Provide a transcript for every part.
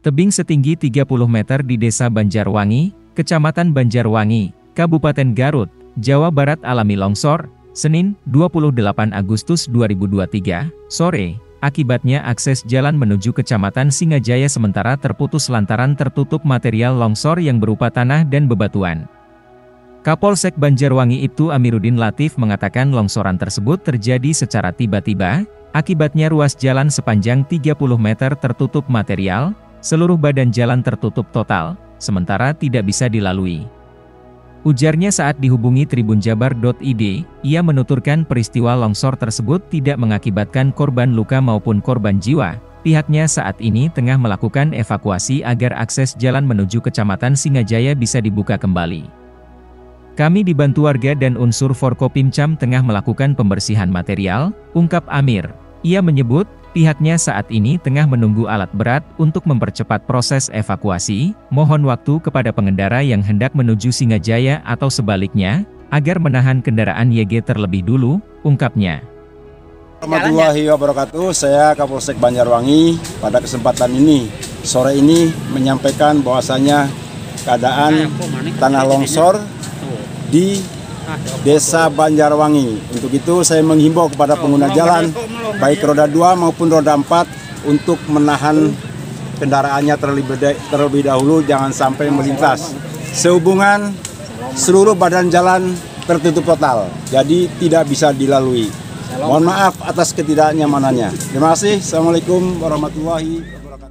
Tebing setinggi 30 meter di Desa Banjarwangi, Kecamatan Banjarwangi, Kabupaten Garut, Jawa Barat alami longsor, Senin, 28 Agustus 2023, sore. Akibatnya akses jalan menuju Kecamatan Singajaya sementara terputus lantaran tertutup material longsor yang berupa tanah dan bebatuan. Kapolsek Banjarwangi Ibtu Amiruddin Latif mengatakan longsoran tersebut terjadi secara tiba-tiba, akibatnya ruas jalan sepanjang 30 meter tertutup material, seluruh badan jalan tertutup total, sementara tidak bisa dilalui. Ujarnya saat dihubungi tribunjabar.id, ia menuturkan peristiwa longsor tersebut tidak mengakibatkan korban luka maupun korban jiwa. Pihaknya saat ini tengah melakukan evakuasi agar akses jalan menuju Kecamatan Singajaya bisa dibuka kembali. Kami dibantu warga dan unsur Forkopimcam tengah melakukan pembersihan material, ungkap Amir. Ia menyebut, pihaknya saat ini tengah menunggu alat berat untuk mempercepat proses evakuasi, mohon waktu kepada pengendara yang hendak menuju Singajaya atau sebaliknya, agar menahan kendaraan YG terlebih dulu, ungkapnya. Warahmatullahi wabarakatuh, saya Kapolsek Banjarwangi. Pada kesempatan ini, sore ini menyampaikan bahwasanya keadaan tanah longsor di Desa Banjarwangi. Untuk itu saya menghimbau kepada pengguna jalan, baik roda 2 maupun roda 4, untuk menahan kendaraannya terlebih dahulu, jangan sampai melintas. Sehubungan seluruh badan jalan tertutup total, jadi tidak bisa dilalui. Mohon maaf atas ketidaknyamanannya. Terima kasih. Assalamualaikum warahmatullahi wabarakatuh.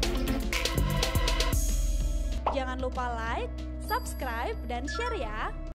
Jangan lupa like, subscribe, dan share ya.